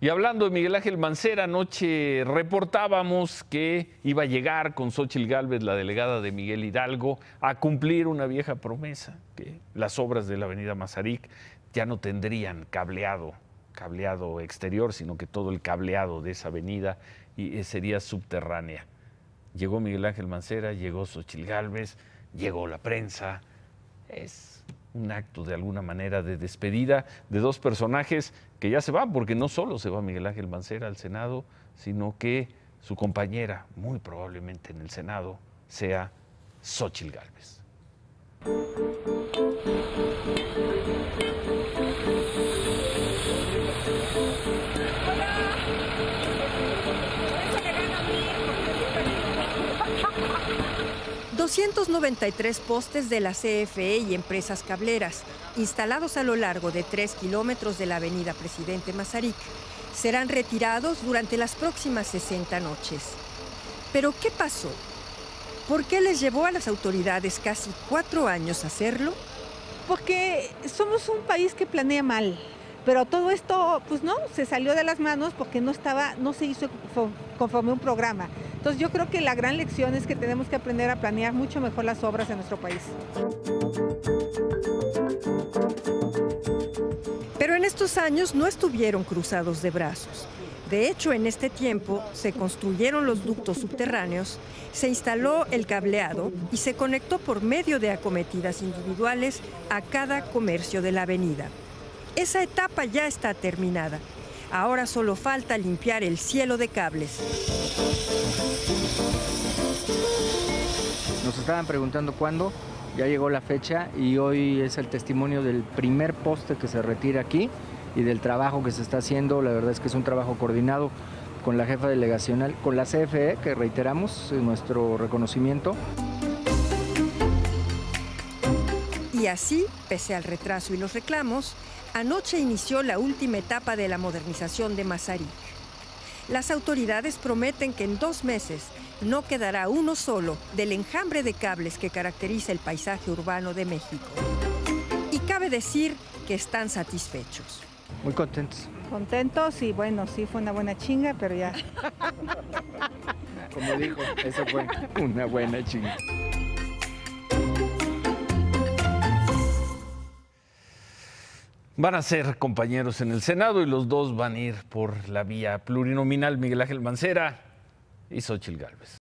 Y hablando de Miguel Ángel Mancera, anoche reportábamos que iba a llegar con Xóchitl Gálvez, la delegada de Miguel Hidalgo, a cumplir una vieja promesa, que las obras de la avenida Mazarik ya no tendrían cableado exterior, sino que todo el cableado de esa avenida sería subterránea. Llegó Miguel Ángel Mancera, llegó Xóchitl Gálvez, llegó la prensa. Es un acto de alguna manera de despedida de dos personajes que ya se van, porque no solo se va Miguel Ángel Mancera al Senado, sino que su compañera, muy probablemente en el Senado, sea Xóchitl Gálvez. $293 postes de la CFE y empresas cableras, instalados a lo largo de 3 kilómetros de la avenida Presidente Mazarik, serán retirados durante las próximas 60 noches. ¿Pero qué pasó? ¿Por qué les llevó a las autoridades casi 4 años hacerlo? Porque somos un país que planea mal, pero todo esto, pues no, se salió de las manos porque no se hizo conforme un programa. Entonces yo creo que la gran lección es que tenemos que aprender a planear mucho mejor las obras en nuestro país. Pero en estos años no estuvieron cruzados de brazos. De hecho, en este tiempo se construyeron los ductos subterráneos, se instaló el cableado y se conectó por medio de acometidas individuales a cada comercio de la avenida. Esa etapa ya está terminada. Ahora solo falta limpiar el cielo de cables. Nos estaban preguntando cuándo, ya llegó la fecha y hoy es el testimonio del primer poste que se retira aquí y del trabajo que se está haciendo. La verdad es que es un trabajo coordinado con la jefa delegacional, con la CFE, que reiteramos nuestro reconocimiento. Y así, pese al retraso y los reclamos, anoche inició la última etapa de la modernización de Mazarik. Las autoridades prometen que en 2 meses no quedará uno solo del enjambre de cables que caracteriza el paisaje urbano de México. Y cabe decir que están satisfechos. Muy contentos. Contentos y bueno, sí fue una buena chinga, pero ya. Como dijo, eso fue una buena chinga. Van a ser compañeros en el Senado y los dos van a ir por la vía plurinominal, Miguel Ángel Mancera y Xóchitl Gálvez.